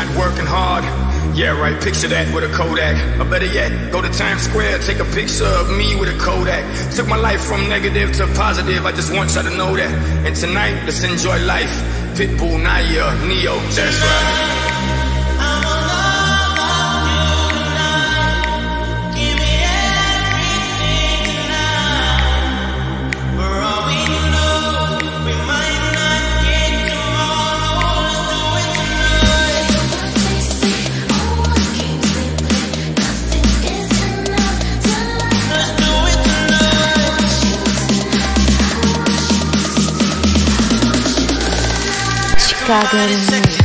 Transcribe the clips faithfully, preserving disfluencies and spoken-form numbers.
not working hard. Yeah, right, picture that with a Kodak. Or better yet, go to Times Square, take a picture of me with a Kodak. Took my life from negative to positive, I just want y'all to know that. And tonight, let's enjoy life. Pitbull, Naya, Neo, that's right. Chicago tonight.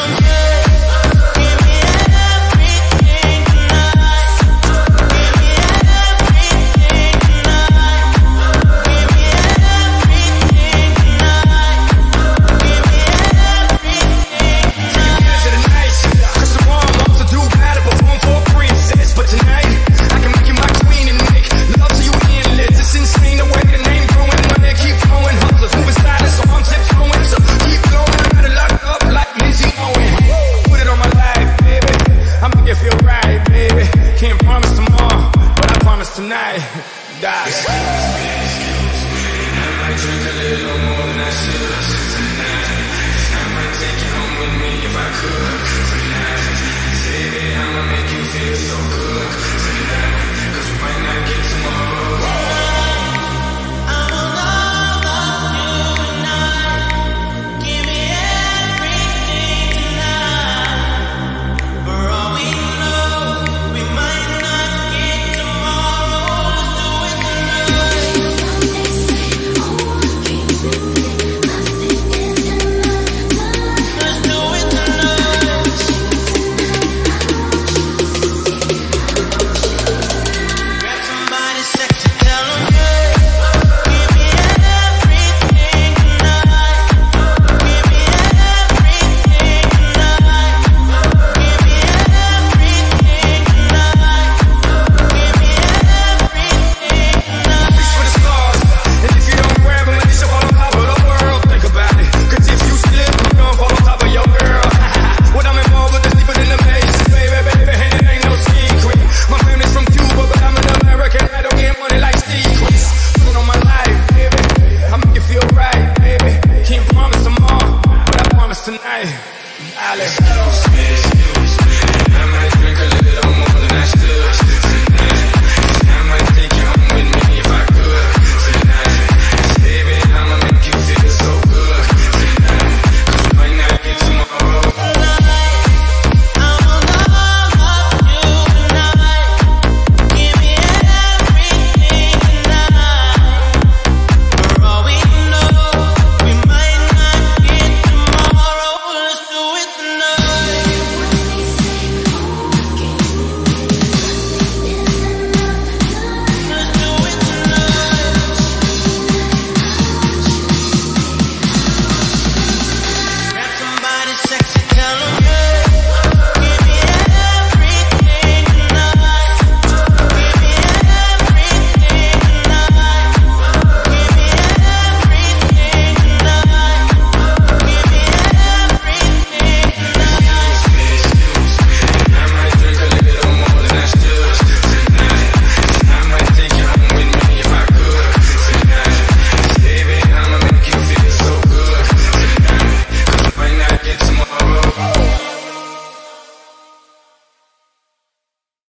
Tonight, die. I might drink a little more than I should tonight. I might take you home with me if I could tonight. Baby, I'ma make you feel so good tonight. Cause we might not get tomorrow. Tonight, Alex. Excuse me, excuse me. I might drink a little more than I should.